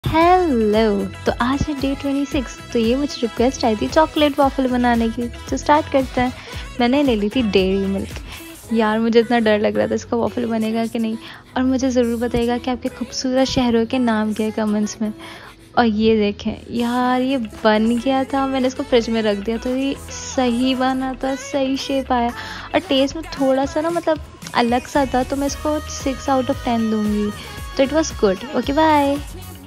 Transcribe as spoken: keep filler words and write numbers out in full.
Hello. तो आज है डे ट्वेंटी सिक्स। तो ये मुझे रिक्वेस्ट आई थी चॉकलेट वॉफल बनाने की, तो स्टार्ट करते हैं। मैंने ले ली थी डेयरी मिल्क। यार मुझे इतना डर लग रहा था इसका वॉफल बनेगा कि नहीं। और मुझे ज़रूर बताइएगा कि आपके खूबसूरत शहरों के नाम क्या है कमेंट्स में। और ये देखें यार, ये बन गया था। मैंने इसको फ्रिज में रख दिया तो ये सही बना था, सही शेप आया। और टेस्ट में थोड़ा सा ना मतलब अलग सा था, तो मैं इसको सिक्स आउट ऑफ टेन दूंगी। तो it was good. Okay bye.